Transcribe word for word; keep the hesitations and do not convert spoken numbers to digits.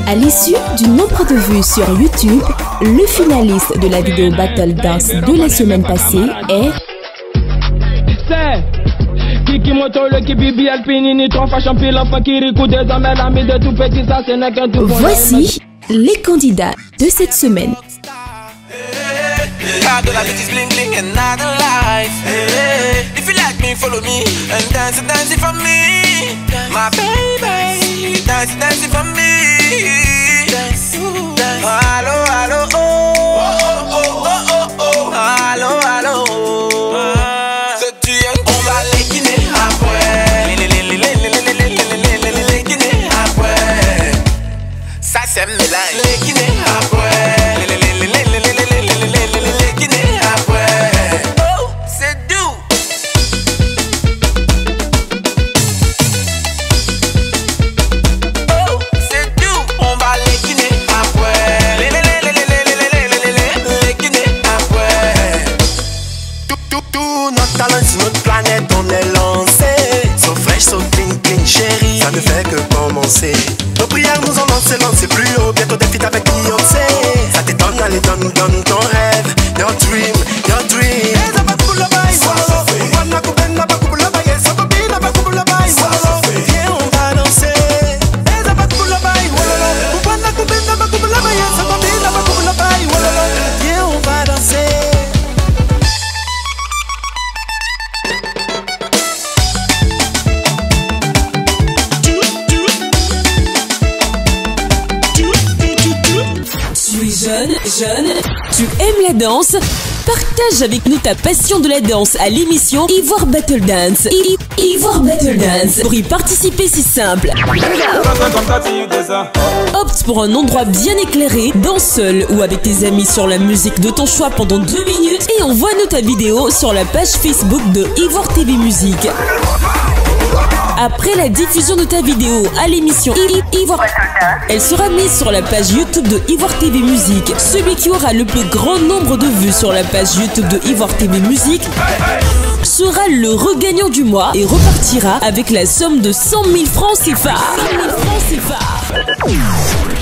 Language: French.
À l'issue du nombre de vues sur YouTube, le finaliste de la vidéo Battle Dance de la semaine passée est... Kiki moto le kibibi alpinini trois fois champion l'enfant qui rico désormais l'ami de tout petit ça c'est n'est qu'un tout. Voici les candidats de cette semaine. De la bêtise bling bling and not a life. If you like me, follow me and dance, dance for me, my baby. Dance, dance for me. Dance, dance. Allo, allo, oh, oh, oh, oh, oh, oh. Allo, allo, oh. C'est tu es, on va les guiner après. Les les les les les les les les les les les guiner après. Ça c'est mélange. Les guiner après. Les les les les les les les les les les les guiner après. Oh, c'est doux. Oh, c'est doux. On va les guiner après. Les les les les les les les les les guiner après. Tout tout tout notre talent sur notre planète on est lancé. So fresh, so clean, clean, chérie. Ça ne fait que commencer. Nos prières nous ont lancé, lancé plus haut. Bientôt des feats avec Beyoncé. Ça t'étonne, allez donne, donne ton rêve. Your dream, your dream. Viens, on va danser. Viens, on va danser. Tu es jeune, jeune, tu aimes la danse? Partage avec nous ta passion de la danse à l'émission Ivoire Battle Dance. I Ivoire Battle Dance. Pour y participer, c'est simple. Opte pour un endroit bien éclairé, danse seul ou avec tes amis sur la musique de ton choix pendant deux minutes et envoie-nous ta vidéo sur la page Facebook de Ivoire T V Musique. Après la diffusion de ta vidéo à l'émission Ivoire, elle sera mise sur la page YouTube de Ivoire T V Musique. Celui qui aura le plus grand nombre de vues sur la page YouTube de Ivoire T V Musique sera le regagnant du mois et repartira avec la somme de cent mille francs C F A. cent mille francs C F A.